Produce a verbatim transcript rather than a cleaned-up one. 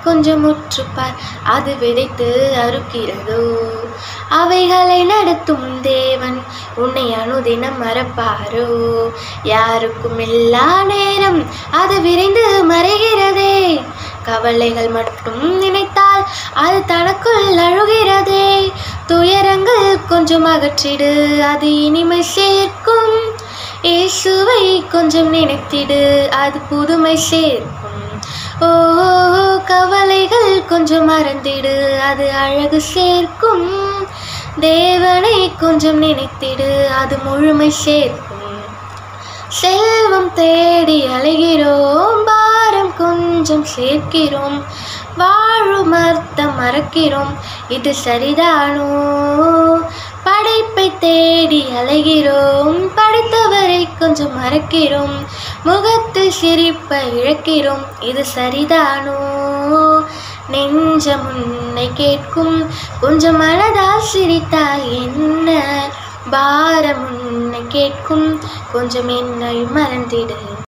கொஞ்சம் உற்றுப்பார், அது விதைத்து அறுக்கிறதோ? அவைகளை நடத்தும் தேவன் உன்னை அனுதினம் மறப்பாரோ? யாருக்கும் எல்லா நேரம் அது விரைந்து மறைகிறதே. கவலைகள் மட்டும் நினைத்தால் அது தனக்குள் அழுகிறதே. துயரங்கள் கொஞ்சம் அகற்றிடு, அது இனிமை சேர்க்கும். இயேசுவை கொஞ்சம் நினைத்திடு, அது புதுமை சேர்க்கும். ஓ, கவலைகள் கொஞ்சம் மறந்திடு, அது அழகு சேர்க்கும். தேவனை கொஞ்சம் நினைத்திடு, அது முழுமை சேர்க்கும். செல்வம் தேடி அலைகிறோம், பாரம் கொஞ்சம் சேர்க்கிறோம். வாழும் அர்த்தம் மறக்கிறோம், இது சரிதானோ? படைப்பை தேடி அலைகிறோம், படைத்தவரை கொஞ்சம் மறக்கிறோம். முகத்தில் சிரிப்பை இழக்கிறோம், இது சரிதானோ? நெஞ்சம் உன்னை கேட்கும், கொஞ்சம் மனதால் சிரித்தால் என்ன? பாரம் உன்னை கேட்கும், கொஞ்சம் என்னை மறந்திடு.